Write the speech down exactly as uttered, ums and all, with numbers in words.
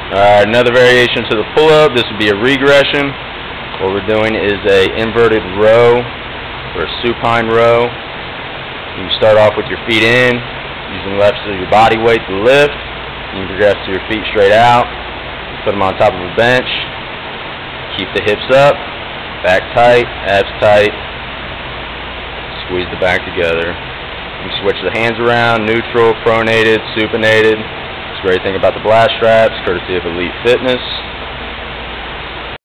Alright, another variation to the pull-up. This would be a regression. What we're doing is a inverted row, or a supine row. You start off with your feet in, using left of your body weight to lift. You progress to your feet straight out. Put them on top of a bench. Keep the hips up, back tight, abs tight. Squeeze the back together. You switch the hands around, neutral, pronated, supinated. It's a great thing about the blast straps, courtesy of Elite Fitness.